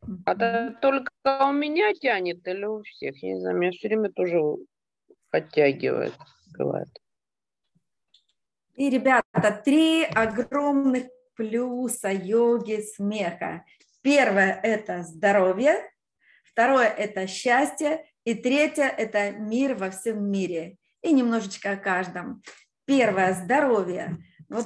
А Мгм. это только у меня тянет или у всех? Я не знаю, меня все время тоже подтягивает, бывает. И, ребята, 3 огромных плюса йоги смеха. Первое – это здоровье, второе – это счастье, и третье – это мир во всем мире. И немножечко о каждом. Первое – здоровье. Вот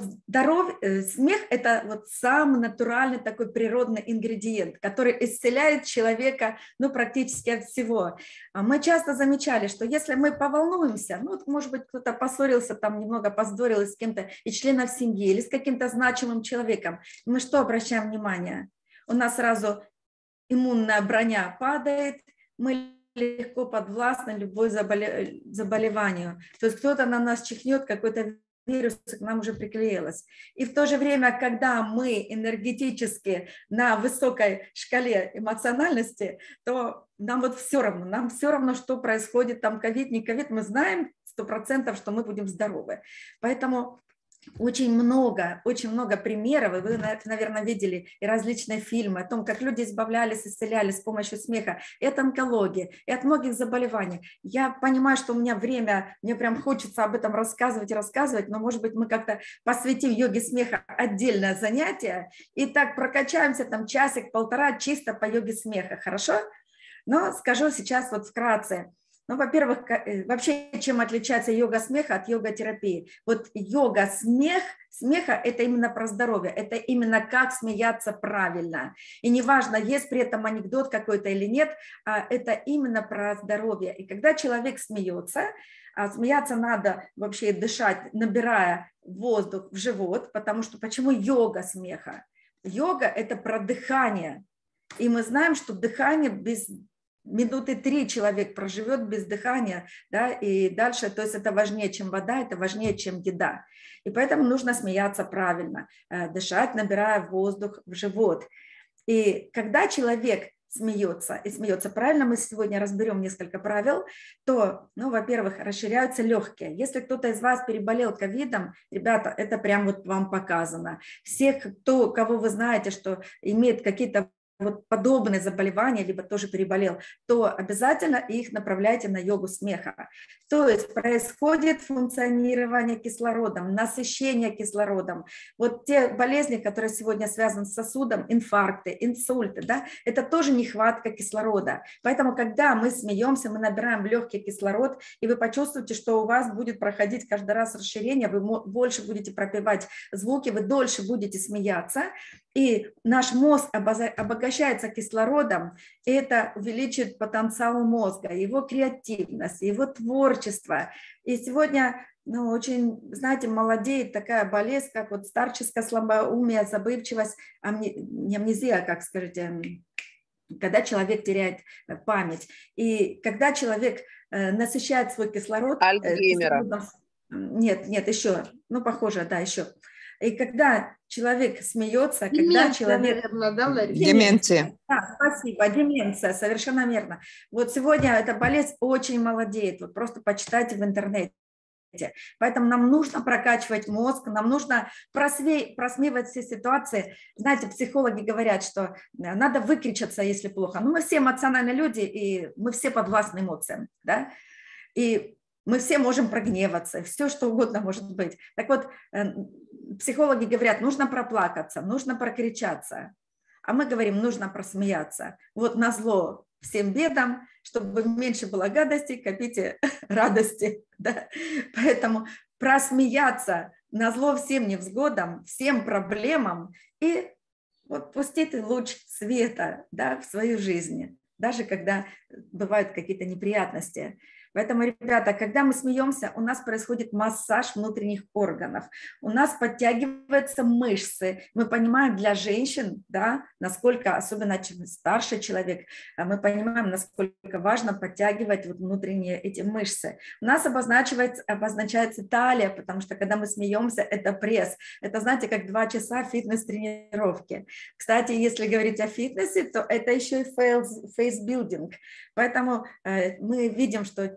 смех – это вот самый натуральный такой природный ингредиент, который исцеляет человека, ну, практически от всего. Мы часто замечали, что если мы поволнуемся, ну, вот, может быть, кто-то поссорился, там немного поздорил с кем-то из членов семьи или с каким-то значимым человеком, мы что обращаем внимание? У нас сразу иммунная броня падает, мы легко подвластны любой заболеванию. То есть кто-то на нас чихнет, какой-то вирус к нам уже приклеилось. И в то же время, когда мы энергетически на высокой шкале эмоциональности, то нам все равно, что происходит, там ковид, не ковид, мы знаем 100%, что мы будем здоровы. Поэтому очень много примеров, и вы, наверное, видели и различные фильмы о том, как люди избавлялись, исцелялись с помощью смеха и от онкологии, и от многих заболеваний. Я понимаю, что у меня время, мне прям хочется об этом рассказывать, но, может быть, мы как-то посвятим йоге смеха отдельное занятие и так прокачаемся там часик-полтора чисто по йоге смеха, хорошо? Но скажу сейчас вот вкратце. Ну, во-первых, вообще, чем отличается йога смеха от йога-терапии? Вот йога смеха – это именно про здоровье, это именно как смеяться правильно. И неважно, есть при этом анекдот какой-то или нет, это именно про здоровье. И когда человек смеется, смеяться надо вообще дышать, набирая воздух в живот, потому что почему йога смеха? Йога – это про дыхание. И мы знаем, что дыхание без минуты 3 человек проживет без дыхания, да, и дальше, то есть это важнее, чем вода, это важнее, чем еда. И поэтому нужно смеяться правильно, дышать, набирая воздух в живот. И когда человек смеется, и смеется правильно, мы сегодня разберем несколько правил, то, ну, во-первых, расширяются легкие. Если кто-то из вас переболел ковидом, ребята, это прям вот вам показано. Всех, кого вы знаете, что имеет какие-то вот подобные заболевания, либо тоже переболел, то обязательно их направляйте на йогу смеха. То есть происходит функционирование кислородом, насыщение кислородом. Вот те болезни, которые сегодня связаны с сосудом, инфаркты, инсульты, да, это тоже нехватка кислорода. Поэтому, когда мы смеемся, мы набираем в легкий кислород, и вы почувствуете, что у вас будет проходить каждый раз расширение, вы больше будете пропевать звуки, вы дольше будете смеяться, и наш мозг обогащается кислородом, и это увеличивает потенциал мозга, его креативность, его творчество. И сегодня, ну, очень, знаете, молодеет такая болезнь, как вот старческое слабоумие, забывчивость, не амнезия, как скажите, когда человек теряет память. И когда человек насыщает свой кислород, Альцгеймера. нет, еще, ну, похоже, да, еще. И когда человек смеется, когда Деменция, человек... наверное, да, Лариса? Деменция. Да, спасибо, деменция, совершенно верно. Вот сегодня эта болезнь очень молодеет, вот просто почитайте в интернете. Поэтому нам нужно прокачивать мозг, нам нужно просмеивать все ситуации. Знаете, психологи говорят, что надо выкричаться, если плохо. Ну, мы все эмоциональные люди, и мы все подвластны эмоциям, да? И мы все можем прогневаться, все что угодно может быть. Так вот, психологи говорят, нужно проплакаться, нужно прокричаться. А мы говорим, нужно просмеяться. Вот назло всем бедам, чтобы меньше было гадостей, копите радости. Да? Поэтому просмеяться назло всем невзгодам, всем проблемам и вот пустить луч света, да, в свою жизнь, даже когда бывают какие-то неприятности. Поэтому, ребята, когда мы смеемся, у нас происходит массаж внутренних органов, у нас подтягиваются мышцы. Мы понимаем для женщин, да, насколько, особенно чем старший человек, мы понимаем, насколько важно подтягивать вот внутренние эти мышцы. У нас обозначается талия, потому что когда мы смеемся, это пресс. Это, знаете, как 2 часа фитнес-тренировки. Кстати, если говорить о фитнесе, то это еще и фейсбилдинг. Поэтому мы видим, что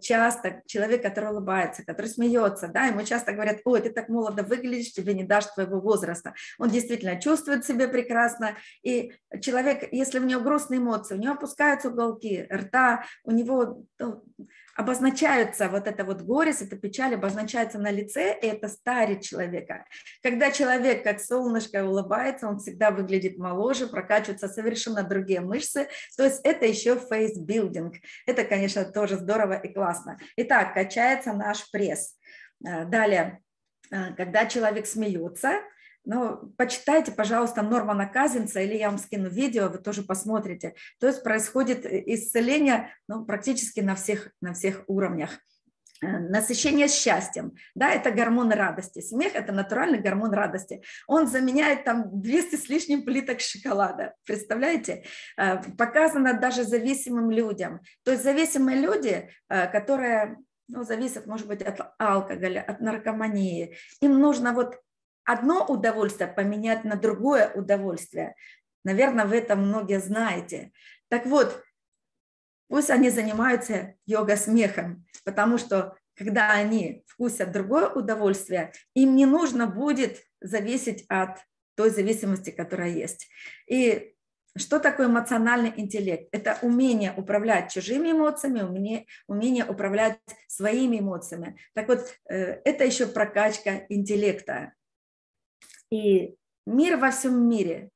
часто человек, который улыбается, который смеется, да, ему часто говорят: ой, ты так молодо выглядишь, тебе не дашь твоего возраста. Он действительно чувствует себя прекрасно, и человек, если у него грустные эмоции, у него опускаются уголки рта, у него обозначаются вот это вот горесть, эта печаль обозначается на лице, и это старит человека. Когда человек как солнышко улыбается, он всегда выглядит моложе, прокачиваются совершенно другие мышцы, то есть это еще фейсбилдинг. Это, конечно, тоже здорово и классно. Итак, качается наш пресс. Далее, когда человек смеется, ну, почитайте, пожалуйста, Нормана Казинца, или я вам скину видео, вы тоже посмотрите. То есть происходит исцеление, ну, практически на всех уровнях. Насыщение счастьем, да, это гормон радости. Смех – это натуральный гормон радости. Он заменяет там 200 с лишним плиток шоколада. Представляете? Показано даже зависимым людям. То есть зависимые люди, которые, ну, зависят, может быть, от алкоголя, от наркомании, им нужно вот одно удовольствие поменять на другое удовольствие. Наверное, вы это многие знаете. Так вот, пусть они занимаются йога-смехом, потому что когда они вкусят другое удовольствие, им не нужно будет зависеть от той зависимости, которая есть. И что такое эмоциональный интеллект? Это умение управлять чужими эмоциями, умение управлять своими эмоциями. Так вот, это еще прокачка интеллекта. И мир во всем мире,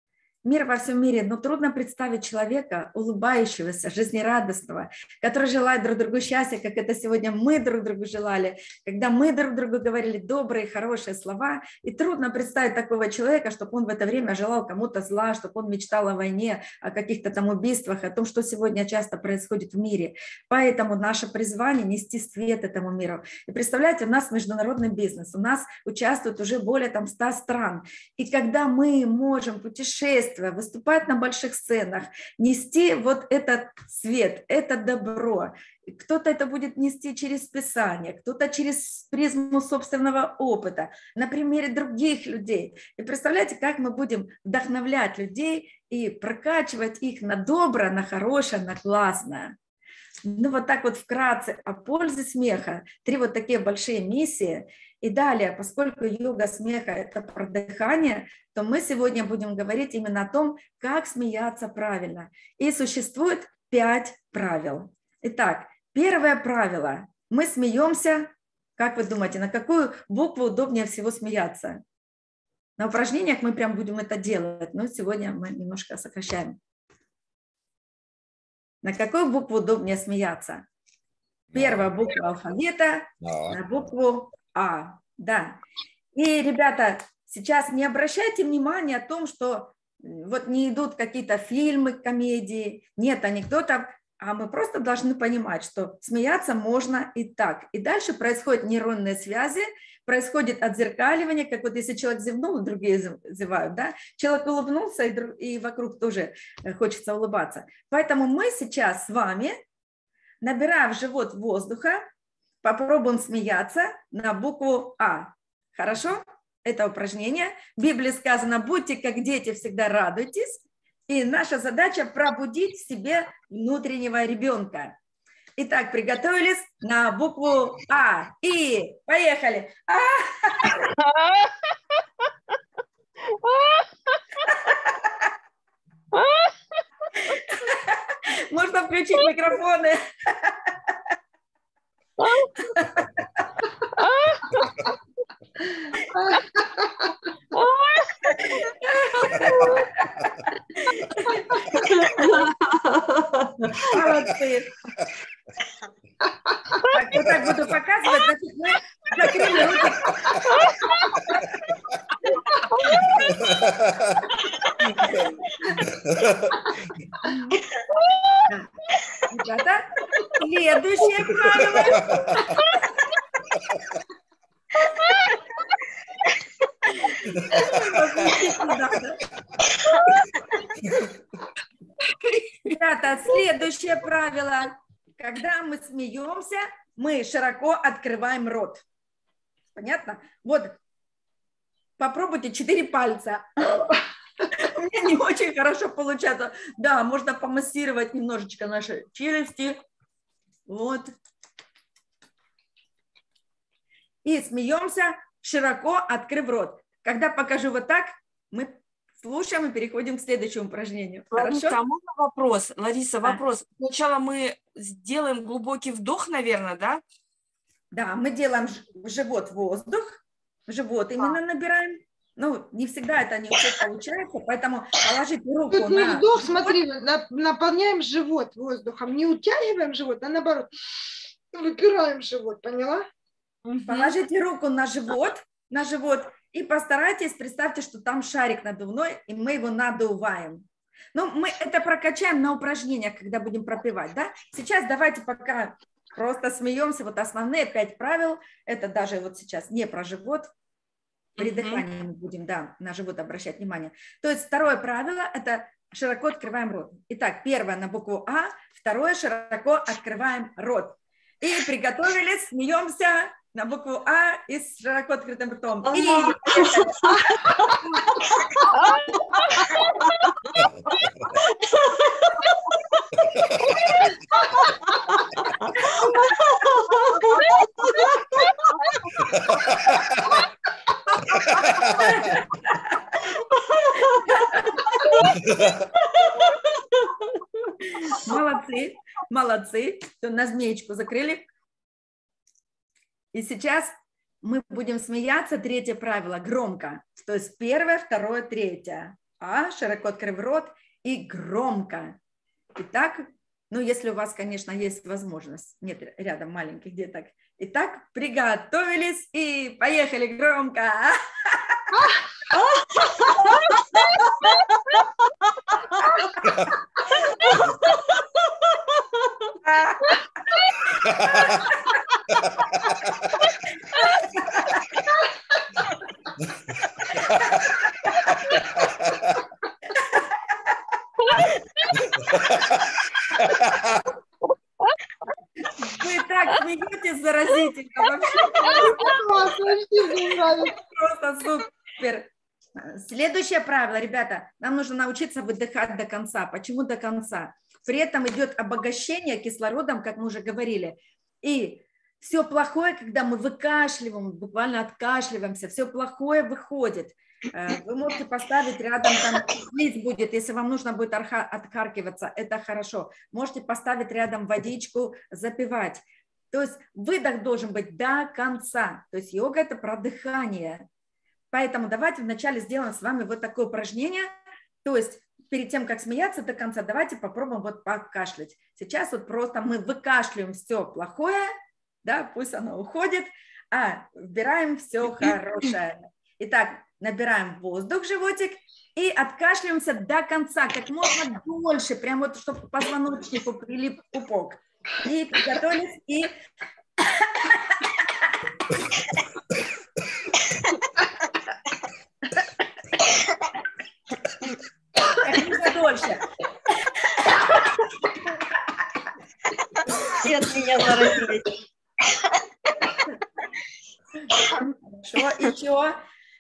но трудно представить человека, улыбающегося, жизнерадостного, который желает друг другу счастья, как это сегодня мы друг другу желали, когда мы друг другу говорили добрые, хорошие слова. И трудно представить такого человека, чтобы он в это время желал кому-то зла, чтобы он мечтал о войне, о каких-то там убийствах, о том, что сегодня часто происходит в мире. Поэтому наше призвание – нести свет этому миру. И представляете, у нас международный бизнес, у нас участвует уже более 100 стран. И когда мы можем путешествовать, выступать на больших сценах, нести вот этот свет, это добро. Кто-то это будет нести через Писание, кто-то через призму собственного опыта, на примере других людей. И представляете, как мы будем вдохновлять людей и прокачивать их на доброе, на хорошее, на классное. Ну вот так вот вкратце о пользе смеха. 3 вот такие большие миссии. И далее, поскольку йога смеха – это про дыхание, то мы сегодня будем говорить именно о том, как смеяться правильно. И существует 5 правил. Итак, первое правило. Мы смеемся, как вы думаете, на какую букву удобнее всего смеяться? На упражнениях мы прям будем это делать, но сегодня мы немножко сокращаем. На какую букву удобнее смеяться? Первая буква алфавита, на букву А. Да. И, ребята, сейчас не обращайте внимания о том, что вот не идут какие-то фильмы, комедии, нет анекдотов, а мы просто должны понимать, что смеяться можно и так. И дальше происходят нейронные связи, происходит отзеркаливание, как вот если человек зевнул, другие зевают, да? Человек улыбнулся, и вокруг тоже хочется улыбаться. Поэтому мы сейчас с вами, набирая в живот воздуха, попробуем смеяться на букву А. Хорошо? Это упражнение. В Библии сказано: будьте как дети, всегда радуйтесь. И наша задача пробудить в себе внутреннего ребенка. Итак, приготовились на букву А. И поехали. Можно включить микрофоны. Молодцы. Так, вот так буду показывать, значит, мы закрыли руки. Ребята, следующее правило. Ребята, следующее правило. Когда мы смеемся, мы широко открываем рот. Понятно? Вот, попробуйте 4 пальца. У меня не очень хорошо получается. Да, можно помассировать немножечко наши челюсти. Вот. и смеемся, широко открыв рот. Когда покажу вот так, мы слушаем и переходим к следующему упражнению. Лариса, Хорошо? а можно вопрос? Лариса, Да. вопрос. Сначала мы сделаем глубокий вдох, наверное, да? Да, мы делаем в живот воздух, в живот именно набираем. Ну, не всегда это не у всех получается, поэтому положите руку Тут не на вдох, живот. смотри, наполняем живот воздухом, не утягиваем живот, а наоборот, выпираем живот, поняла? Положите руку на живот, и постарайтесь, представьте, что там шарик надувной, и мы его надуваем. Ну, мы это прокачаем на упражнениях, когда будем пропевать, да? Сейчас давайте пока просто смеемся. Вот основные 5 правил, это даже вот сейчас не про живот, при дыхании мы будем, да, на живот обращать внимание. То есть второе правило – это широко открываем рот. Итак, первое на букву А, второе – широко открываем рот. И приготовились, смеемся на букву А и с широко открытым ртом. И молодцы, молодцы. На змеечку закрыли. И сейчас мы будем смеяться. Третье правило громко. То есть первое, второе, третье. А, широко открыв рот и громко. Итак, ну если у вас, конечно, есть возможность. Нет рядом маленьких деток. Итак, приготовились и поехали громко. Вы так смеетесь заразительно. Вообще просто супер. Следующее правило, ребята, нам нужно научиться выдыхать до конца. Почему до конца? При этом идет обогащение кислородом, как мы уже говорили. И все плохое, когда мы выкашливаем, буквально откашливаемся, все плохое выходит. Вы можете поставить рядом, там лист будет, если вам нужно будет отхаркиваться, это хорошо. Можете поставить рядом водичку, запивать. То есть выдох должен быть до конца. То есть йога – это про дыхание. Поэтому давайте вначале сделаем с вами вот такое упражнение. То есть перед тем, как смеяться до конца, давайте попробуем вот покашлять. Сейчас вот просто мы выкашливаем все плохое, да, пусть оно уходит, а вбираем все хорошее. Итак, набираем воздух в животик и откашливаемся до конца, как можно дольше, прям вот, чтобы к позвоночнику прилип пупок. И приготовились, и... Как можно дольше. Все от меня заразились. Хорошо, и чё?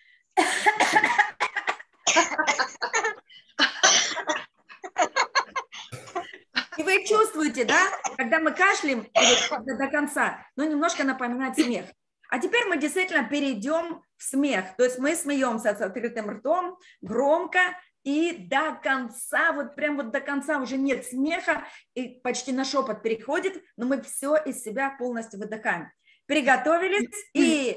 И вы чувствуете, да, когда мы кашляем до конца, но немножко напоминает смех. А теперь мы действительно перейдем в смех. То есть мы смеемся с открытым ртом, громко и до конца, вот прям вот до конца уже нет смеха, и почти на шепот переходит, но мы все из себя полностью выдыхаем. Приготовились и...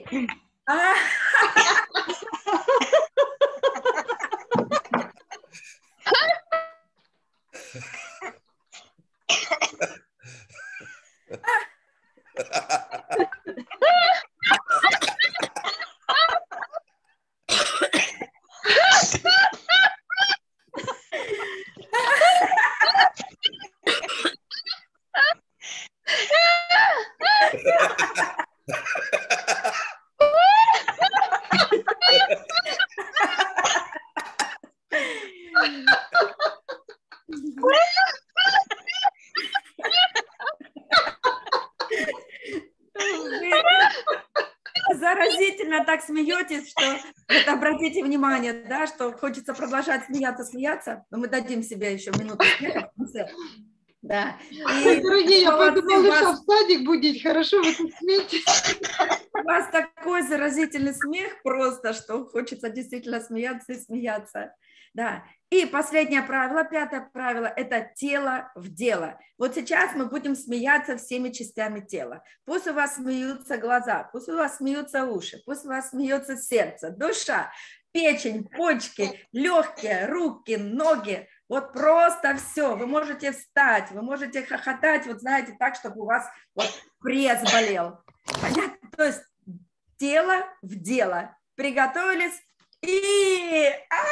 Заразительно так смеетесь, что вот обратите внимание, да, что хочется продолжать смеяться, но мы дадим себе еще минуту смеха в конце. Да. Ой, дорогие, я пойду молодцы, малыша в садик будить. Хорошо, вы тут сметитесь. у вас такой заразительный смех просто, что хочется действительно смеяться и смеяться. Да. И последнее правило, пятое правило, это тело в дело. Вот сейчас мы будем смеяться всеми частями тела. Пусть у вас смеются глаза, пусть у вас смеются уши, пусть у вас смеется сердце, душа, печень, почки, легкие, руки, ноги. Вот просто все. Вы можете встать, вы можете хохотать, вот знаете, так, чтобы у вас вот пресс болел. Понятно? То есть тело в дело. Приготовились и...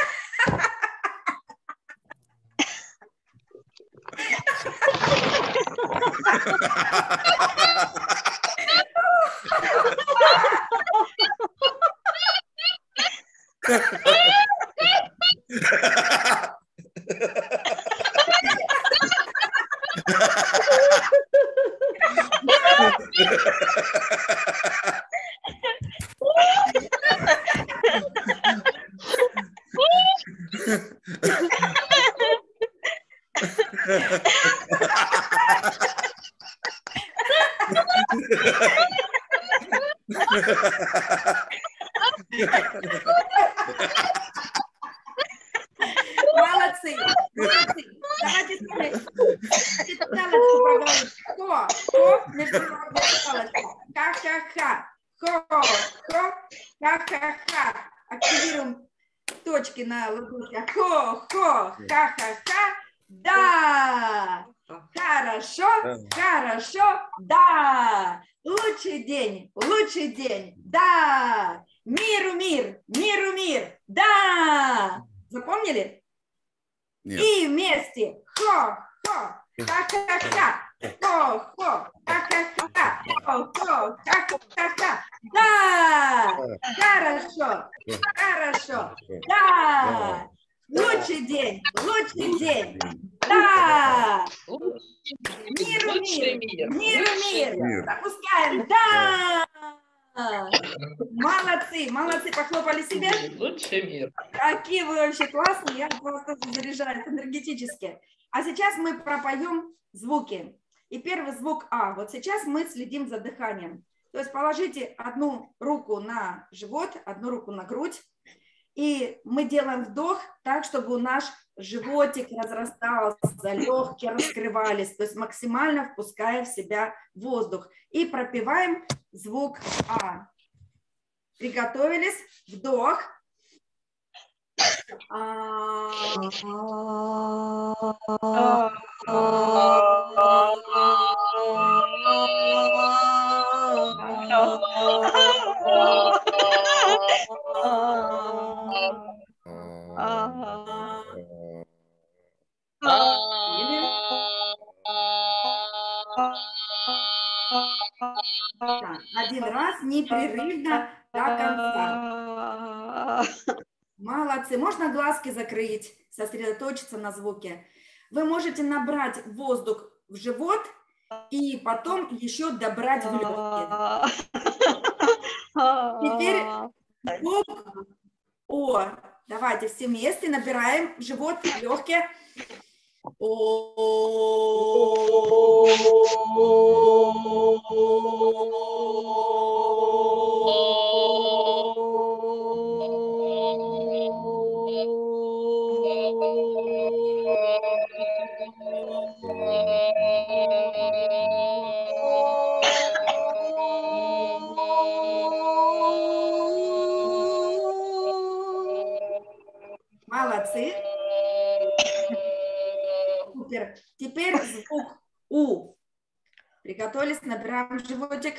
Молодцы, молодцы. Давайте эту палочку проговорим. Хо, международная палочка. Ха-ха-ха. Хо, ха-ха-ха. Активируем точки на ладошке. Хо, ха-ха-ха. Да. Хорошо, хорошо, да. Лучший день, да. Миру мир, да. Запомнили? Нет. И вместе. Хо, ха-ха-ха. Хо, ха-ха-ха. Хо, ха-ха-ха. Да. Хорошо, да. Лучший день, да. Миру мир. Пропускаем, да. Молодцы, похлопали себе. Лучший мир. Какие вы вообще классные, я просто заряжаюсь энергетически. А сейчас мы пропоем звуки. И первый звук А. Вот сейчас мы следим за дыханием. То есть положите одну руку на живот, одну руку на грудь. И мы делаем вдох так, чтобы наш животик разрастался, легкие раскрывались, то есть максимально впуская в себя воздух. И пропеваем звук А. Приготовились? Вдох. Один раз непрерывно до конца. Молодцы. Можно глазки закрыть, сосредоточиться на звуке. Вы можете набрать воздух в живот и потом еще добрать в легкие. Теперь звук О. Давайте все вместе набираем в живот, в легкие. Молодцы. Супер. Теперь звук У. Приготовились, набираем животик.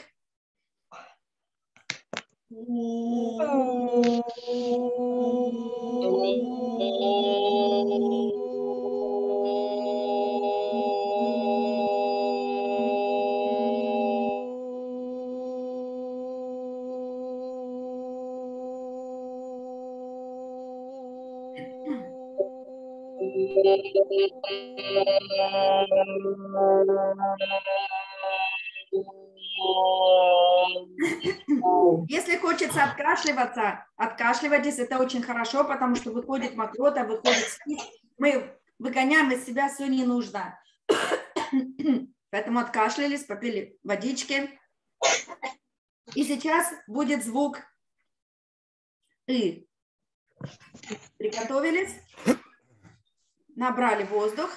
Если хочется откашливаться, откашливайтесь, это очень хорошо, потому что выходит мокрота, выходит спирт. Мы выгоняем из себя все не нужно. Поэтому откашлялись, попили водички. И сейчас будет звук «ы». Приготовились, набрали воздух.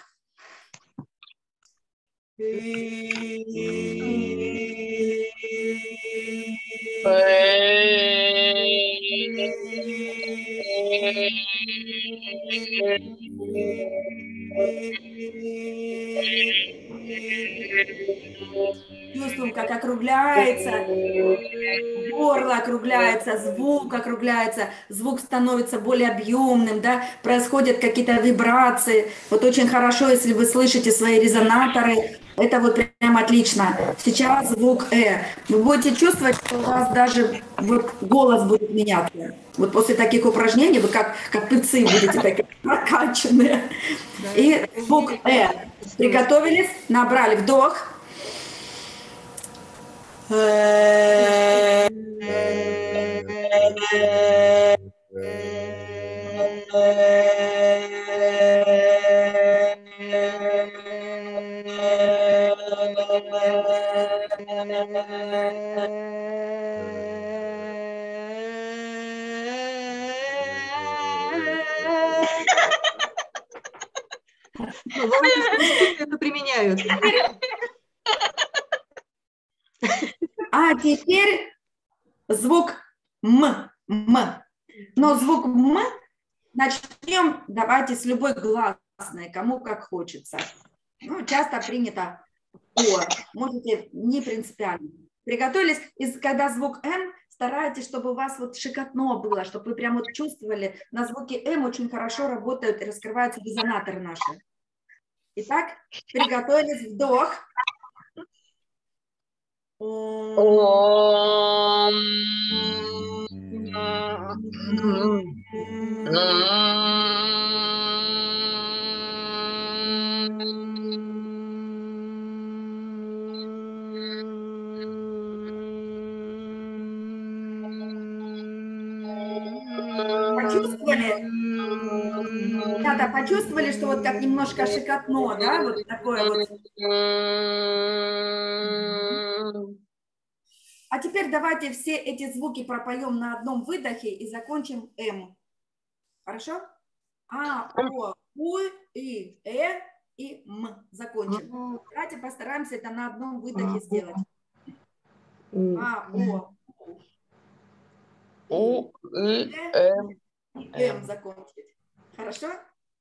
Чувствуем, как округляется, горло округляется, звук становится более объемным, да, происходят какие-то вибрации. Вот очень хорошо, если вы слышите свои резонаторы, это вот прям отлично. Сейчас звук «э». Вы будете чувствовать, что у вас даже вот голос будет меняться. Вот после таких упражнений вы как певцы будете такие прокачанные. И звук «э». Приготовились, набрали вдох. Это применяют. А теперь звук «м». Но звук «м» начнем, давайте, с любой гласной, кому как хочется. Ну, часто принято «о», можете не принципиально. Приготовились, и когда звук «м», старайтесь, чтобы у вас вот шикотно было, чтобы вы прям вот чувствовали, на звуке «м» очень хорошо работают и раскрываются резонаторы наши. Итак, приготовились, вдох. Почувствовали? Ребята, почувствовали, что вот как немножко шикотно, да, вот такое вот. А теперь давайте все эти звуки пропоем на одном выдохе и закончим «м». Хорошо? А, О, У, И, Э и М. Закончим. Давайте постараемся это на одном выдохе сделать. А, О, У, И, Э и М закончить. Хорошо?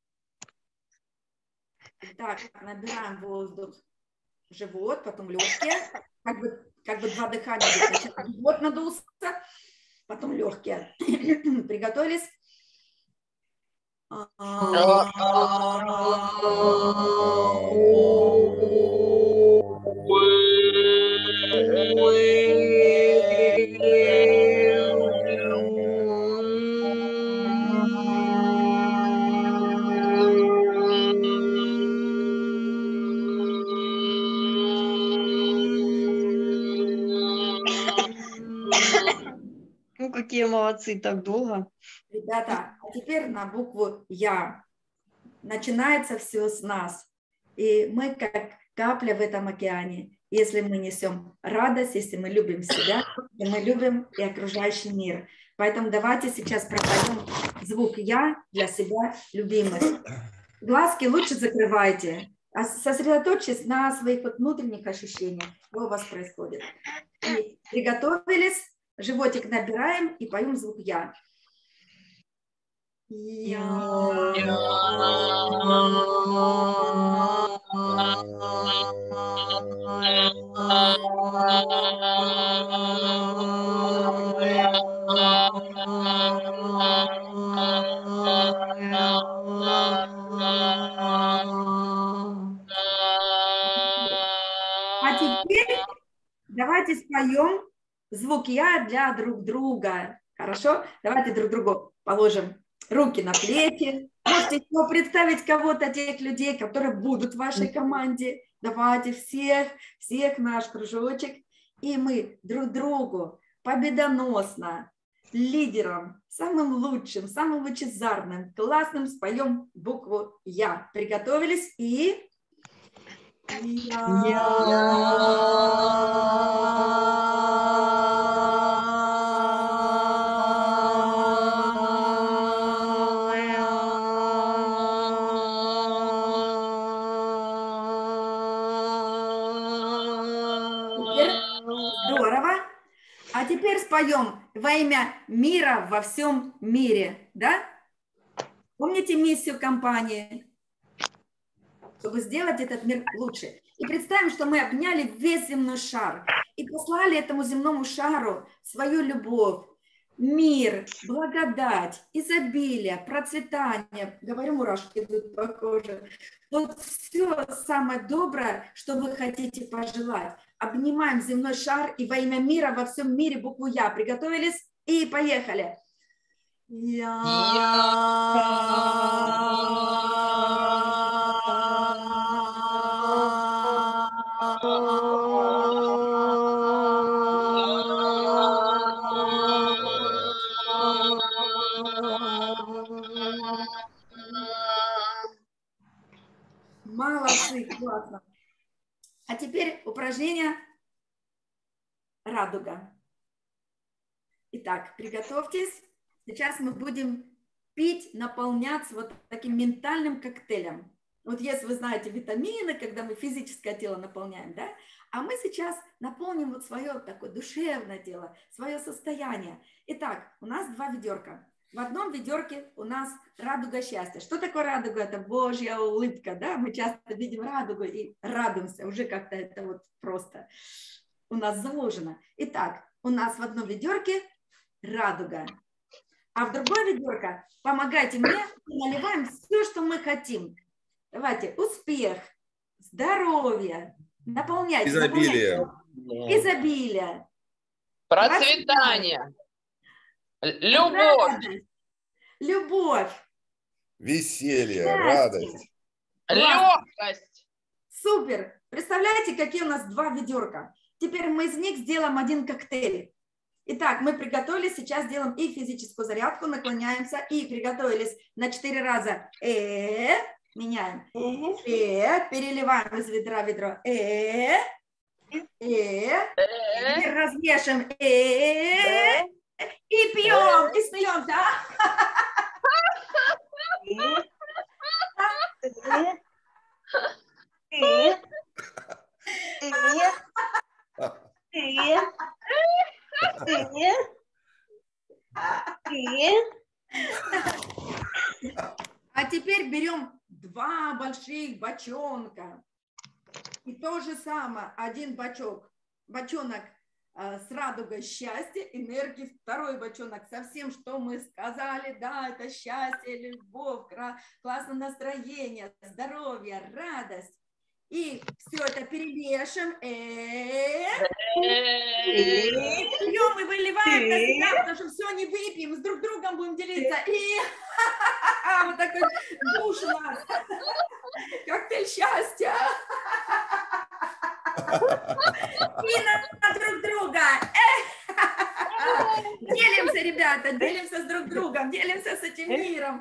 Так, набираем воздух в живот, потом легкие. Как бы два дыхания. Сначала живот надулся, потом легкие. Приготовились? Ну, какие молодцы, так долго. Ребята, а теперь на букву «Я». Начинается все с нас. И мы как капля в этом океане. Если мы несем радость, если мы любим себя, и мы любим и окружающий мир. Поэтому давайте сейчас пропоем звук «Я» для себя любимых. Глазки лучше закрывайте. А сосредоточьтесь на своих вот внутренних ощущениях, что у вас происходит. И приготовились, животик набираем и поем звук «Я». А теперь давайте споем звук «Я» для друг друга. Хорошо? Давайте друг другу положим руки на плечи. Можете представить кого-то, тех людей, которые будут в вашей команде. Давайте всех в наш кружочек. И мы друг другу победоносно, лидером, самым лучшим, самым лучезарным, классным споем букву «Я». Приготовились и... Здорово. А теперь споем во имя мира во всем мире, да? Помните миссию компании? Чтобы сделать этот мир лучше. И представим, что мы обняли весь земной шар и послали этому земному шару свою любовь, мир, благодать, изобилие, процветание. Говорю, мурашки идут по коже. Вот все самое доброе, что вы хотите пожелать. Обнимаем земной шар и во имя мира во всем мире букву Я. Приготовились? И поехали. Молодцы, классно. А теперь упражнение «Радуга». Итак, приготовьтесь. Сейчас мы будем пить, наполняться вот таким ментальным коктейлем. Вот если вы знаете витамины, когда мы физическое тело наполняем, да? А мы сейчас наполним вот свое такое душевное тело, свое состояние. Итак, у нас 2 ведерка. В одном ведерке у нас радуга счастья. Что такое радуга? Это Божья улыбка, да? Мы часто видим радугу и радуемся. Уже как-то это вот просто у нас заложено. Итак, у нас в одном ведерке радуга. А в другое ведерко, помогайте мне, наливаем все, что мы хотим. Давайте, успех, здоровье, наполняйте. Изобилие. Наполняйте. Изобилие. Процветание. Любовь. Любовь. Веселье, Счастье. радость. Легкость. Супер. Представляете, какие у нас 2 ведерка? Теперь мы из них сделаем один коктейль. Итак, мы приготовились, сейчас сделаем и физическую зарядку, наклоняемся, и приготовились на 4 раза. Меняем. Переливаем из ведра в ведро. Теперь размешиваем. И пьем, и смеемся. А теперь берем 2 больших бочонка. И то же самое, один бочонок с радугой счастья, энергии, второй бочонок со всем, что мы сказали, да, это счастье, любовь, классное настроение, здоровье, радость. И все это перемешиваем. Пьем и выливаем на себя, потому что все не выпьем, с друг другом будем делиться. И вот такой душ у нас. Коктейль счастья. И на друг друга. Делимся, ребята, делимся с друг другом, делимся с этим миром.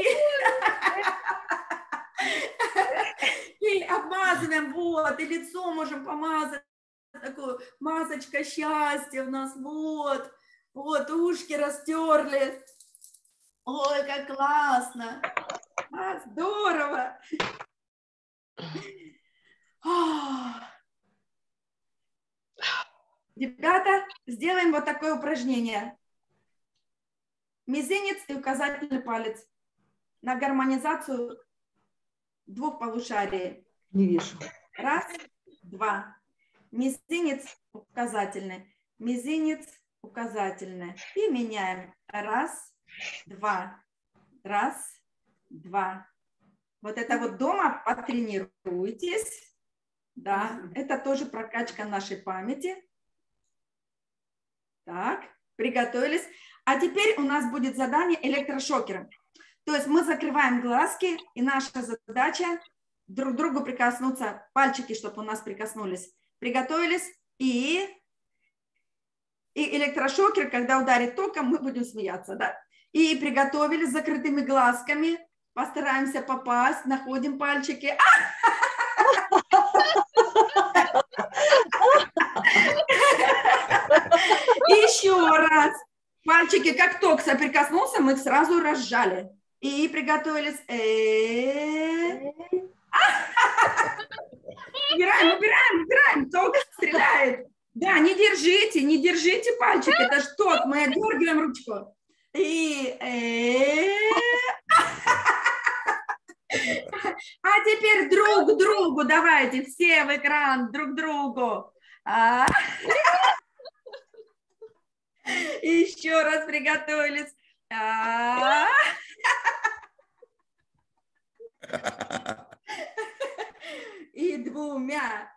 И обмазываем, вот, и лицо можем помазать, такую масочка счастья у нас, вот, ушки растерли. Ой, как классно, здорово. Ребята, сделаем вот такое упражнение. Мизинец и указательный палец на гармонизацию 2 полушарий. Не вижу. 1, 2. Мизинец указательный. Мизинец указательный. И меняем. 1, 2. 1, 2. Вот это вот дома потренируйтесь. Да, это тоже прокачка нашей памяти. Так, приготовились. А теперь у нас будет задание электрошокером. То есть мы закрываем глазки, и наша задача друг к другу прикоснуться, пальчики, чтобы у нас прикоснулись. Приготовились, и электрошокер, когда ударит током, мы будем смеяться, да? И приготовились с закрытыми глазками, постараемся попасть, находим пальчики. Еще раз. Пальчики как только соприкоснулся, мы их сразу разжали. И приготовились. Убираем. Только стреляет. Да, не держите пальчик. Это что? Мы отдергиваем ручку. И... А теперь друг к другу. Давайте все в экран друг к другу. Еще раз приготовились. И двумя.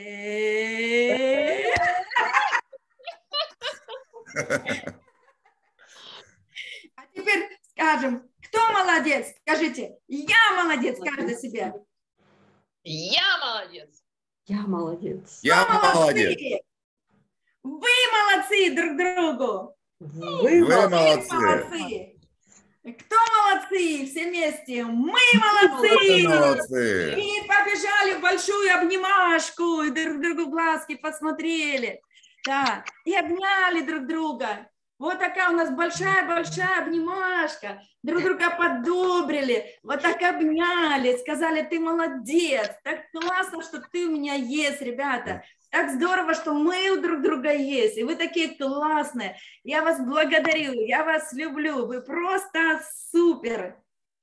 А теперь скажем, кто молодец? Скажите, я молодец, каждый себе. Я молодец. Я молодец. Я Кто молодец. молодцы? Вы молодцы друг другу. Вы молодцы. Молодцы. Кто молодцы? Все вместе. Мы Вы молодцы. молодцы. И побежали в большую обнимашку, и друг другу в глазки посмотрели. Да, и обняли друг друга. Вот такая у нас большая-большая обнимашка. Друг друга подобрили, вот так обняли, сказали, ты молодец, так классно, что ты у меня есть, ребята. Так здорово, что мы у друг друга есть, и вы такие классные. Я вас благодарю, я вас люблю, вы просто супер.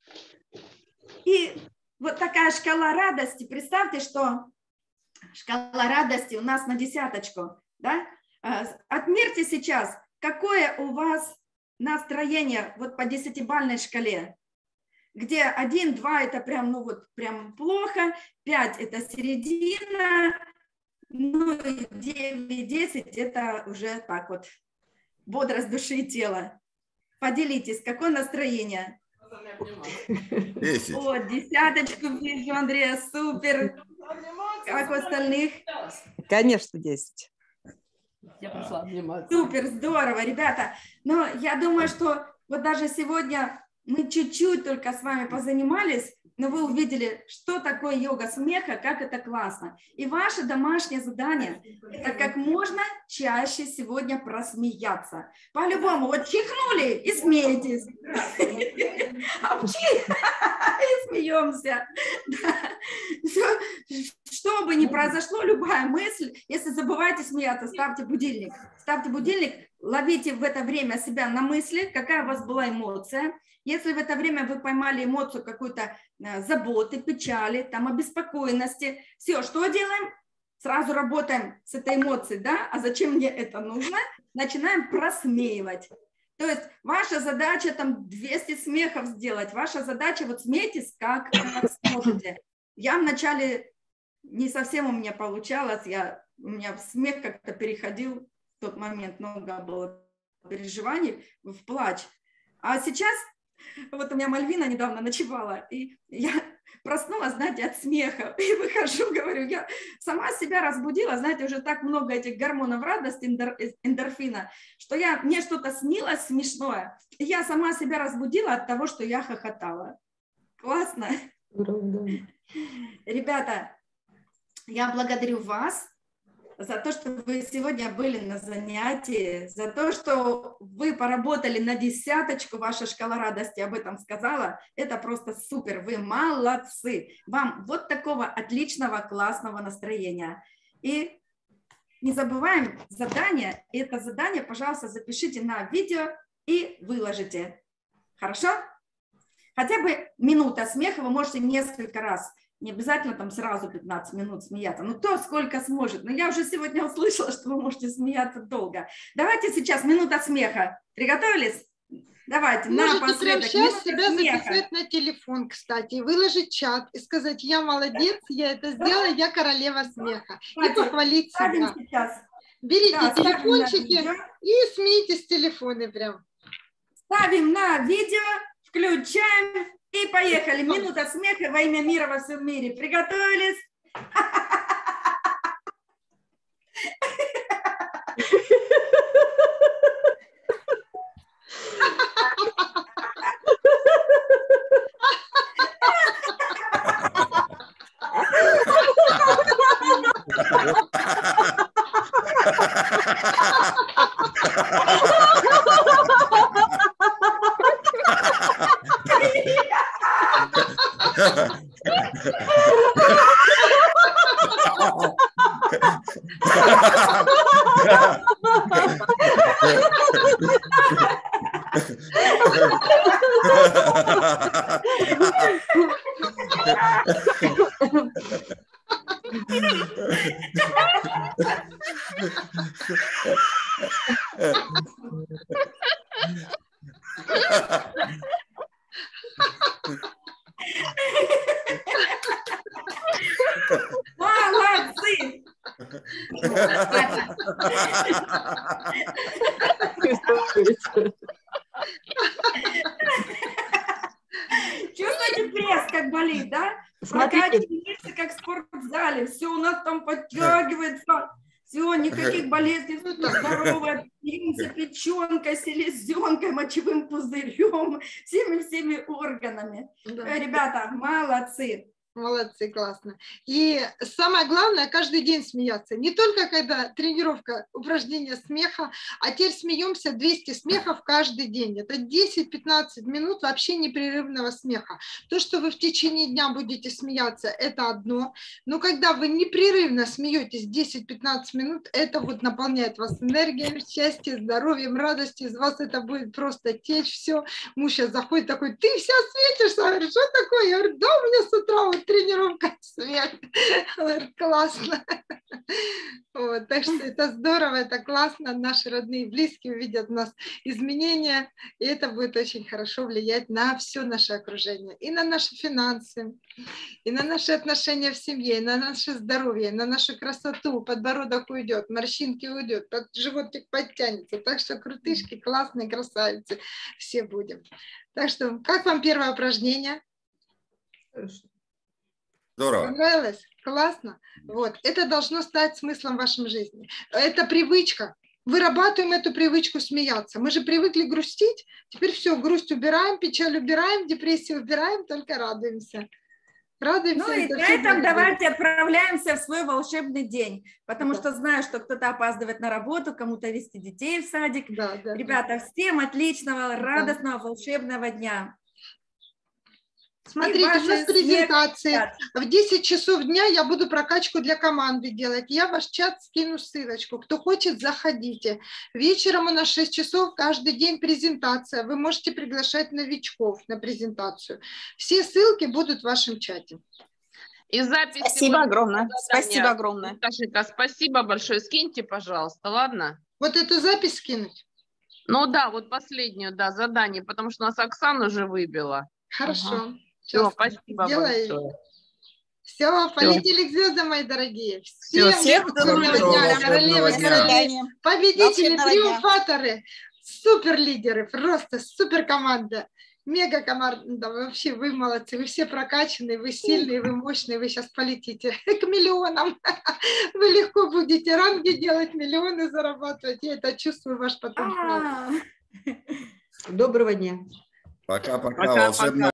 И вот такая шкала радости. Представьте, что шкала радости у нас на 10, да? Отмерьте сейчас, какое у вас настроение вот по 10-бальной шкале, где 1, 2 это прям, ну вот прям плохо, 5 это середина, ну и 9, 10 это уже так вот, бодрость души и тела. Поделитесь, какое настроение? 10. О, 10 вижу, Андрея, супер. Как у остальных? Конечно, 10. Я пришла обниматься. Супер, здорово, ребята. Но я думаю, что вот даже сегодня мы чуть-чуть только с вами позанимались, но вы увидели, что такое йога смеха, как это классно. И ваше домашнее задание – это как можно чаще сегодня просмеяться. По-любому, вот чихнули и смеетесь. И смеемся. Что бы ни произошло, любая мысль, если забываете смеяться, ставьте будильник. Ставьте будильник, ловите в это время себя на мысли, какая у вас была эмоция. Если в это время вы поймали эмоцию какой-то заботы, печали, там, обеспокоенности, все, что делаем? Сразу работаем с этой эмоцией, да? А зачем мне это нужно? Начинаем просмеивать. То есть ваша задача там 200 смехов сделать, ваша задача вот смейтесь как сможете. Я вначале не совсем у меня получалось, у меня смех как-то переходил в тот момент, много было переживаний, в плач. А сейчас, вот у меня Мальвина недавно ночевала, и я проснулась, знаете, от смеха, и выхожу, говорю, я сама себя разбудила, знаете, уже так много этих гормонов радости, эндорфина, что мне что-то снилось смешное, и я сама себя разбудила от того, что я хохотала. Классно? Ребята, я благодарю вас за то, что вы сегодня были на занятии, за то, что вы поработали на 10, ваша шкала радости об этом сказала. Это просто супер, вы молодцы. Вам вот такого отличного, классного настроения. И не забываем задание. И это задание, пожалуйста, запишите на видео и выложите. Хорошо? Хотя бы минута смеха вы можете несколько раз. Не обязательно там сразу 15 минут смеяться, но то, сколько сможет. Но я уже сегодня услышала, что вы можете смеяться долго. Давайте сейчас минута смеха. Приготовились? Давайте, Можете прямо напоследок сейчас себя смеха. записать на телефон, кстати, выложить чат и сказать, я молодец, я это сделала, я королева смеха. И Давайте, похвалить ставим себя. сейчас. Берите Да, ставим на телефончики видео. и смейтесь с телефона прям. Ставим на видео, включаем и поехали. Минута смеха во имя мира во всем мире. Приготовились? Молодцы! Чувствуете пресс, как болит, да? Смотрите. Прокачивается, как в спортзале. Все у нас там подтягивается. Все, никаких болезней, здоровая, пьемся печенкой, селезенкой, мочевым пузырем, всеми органами. Да. Ребята, молодцы. Молодцы, классно. И самое главное, каждый день смеяться. Не только когда тренировка, упражнение смеха, а теперь смеемся 200 смехов каждый день. Это 10-15 минут вообще непрерывного смеха. То, что вы в течение дня будете смеяться, это одно. Но когда вы непрерывно смеетесь 10-15 минут, это вот наполняет вас энергией, счастьем, здоровьем, радостью. Из вас это будет просто течь все. Муж сейчас заходит такой: ты вся светишься. Я говорю: что такое? Я говорю: да, у меня с утра вот тренировка свет. Классно. Вот, так что это здорово, это классно. Наши родные и близкие увидят в нас изменения, и это будет очень хорошо влиять на все наше окружение, и на наши финансы, и на наши отношения в семье, и на наше здоровье, и на нашу красоту. Подбородок уйдет, морщинки уйдет, животик подтянется. Так что крутышки, классные красавицы все будем. Так что, как вам первое упражнение? Здорово. Понравилось? Классно. Вот. Это должно стать смыслом в вашей жизни. Это привычка. Вырабатываем эту привычку смеяться. Мы же привыкли грустить. Теперь все, грусть убираем, печаль убираем, депрессию убираем, только радуемся. Радуемся. Ну и это на всё этом будет. давайте отправляемся в свой волшебный день, потому что знаю, что кто-то опаздывает на работу, кому-то везти детей в садик. Да, да. Ребята, всем отличного, радостного, волшебного дня. Смотрите, у нас ваши презентации. смех. В 10 часов дня я буду прокачку для команды делать. Я в ваш чат скину ссылочку. Кто хочет, заходите. Вечером у нас 6 часов, каждый день презентация. Вы можете приглашать новичков на презентацию. Все ссылки будут в вашем чате. И записи. Спасибо вот огромное. задания. Спасибо огромное. Сашенька, спасибо большое. Скиньте, пожалуйста, ладно? Вот эту запись скинуть? Ну да, вот последнюю, да, задание, потому что нас Оксана уже выбила. Хорошо. Ага. Сейчас Всё, спасибо сделаю. большое. Все, полетели к звездам, мои дорогие. Всё, всем волшебного доброго дня, дня. королевы, Волшебного дня. королевы, победители, Волшебного дня. триумфаторы, супер лидеры, просто супер команда, мега команда. Вообще вы молодцы, вы все прокачанные, вы сильные, вы мощные, вы сейчас полетите к миллионам. Вы легко будете ранги делать, миллионы зарабатывать. Я это чувствую, ваш потенциал. Доброго дня. Пока-пока. Пока-пока. Волшебного